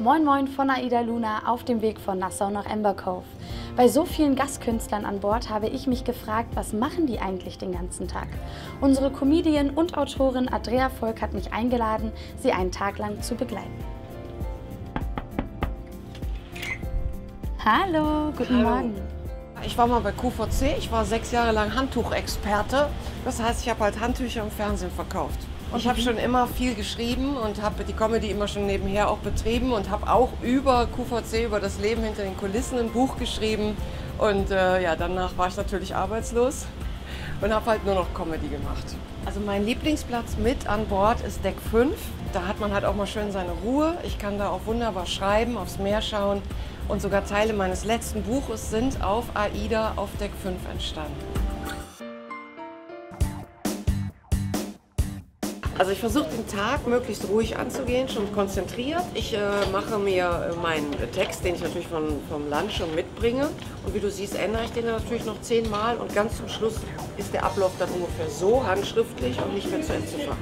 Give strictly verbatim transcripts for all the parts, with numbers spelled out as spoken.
Moin Moin von Aida Luna auf dem Weg von Nassau nach Amber Cove. Bei so vielen Gastkünstlern an Bord habe ich mich gefragt, was machen die eigentlich den ganzen Tag? Unsere Comedian und Autorin Andrea Volk hat mich eingeladen, sie einen Tag lang zu begleiten. Hallo, guten Hallo. Morgen. Ich war mal bei Q V C, ich war sechs Jahre lang Handtuchexperte. Das heißt, ich habe halt Handtücher im Fernsehen verkauft. Und ich habe schon immer viel geschrieben und habe die Comedy immer schon nebenher auch betrieben und habe auch über Q V C, über das Leben hinter den Kulissen ein Buch geschrieben. Und äh, ja, danach war ich natürlich arbeitslos und habe halt nur noch Comedy gemacht. Also mein Lieblingsplatz mit an Bord ist Deck fünf. Da hat man halt auch mal schön seine Ruhe. Ich kann da auch wunderbar schreiben, aufs Meer schauen. Und sogar Teile meines letzten Buches sind auf Aida auf Deck fünf entstanden. Also ich versuche den Tag möglichst ruhig anzugehen, schon konzentriert. Ich äh, mache mir äh, meinen Text, den ich natürlich von, vom Land schon mitbringe. Und wie du siehst, ändere ich den natürlich noch zehnmal. Und ganz zum Schluss ist der Ablauf dann ungefähr so, handschriftlich und nicht mehr zu entziffern.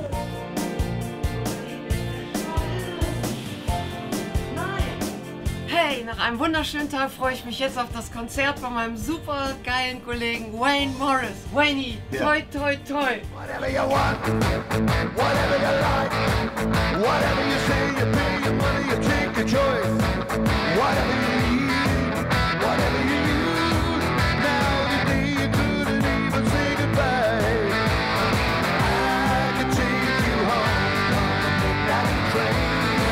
Hey, nach einem wunderschönen Tag freue ich mich jetzt auf das Konzert von meinem super geilen Kollegen Wayne Morris. Wayne, toi, toi, toi. Whatever you want, whatever you like, whatever you say, you pay your money, you take your choice. Whatever you need, whatever you use, now today you couldn't even say goodbye. I could take you home on the midnight train.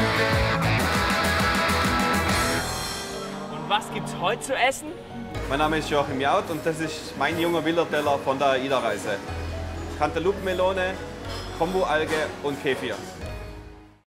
Was gibt's heute zu essen? Mein Name ist Joachim Jaud und das ist mein junger Wilderteller von der Aida-Reise. Cantaloupe-Melone, Kombu-Alge und Kefir.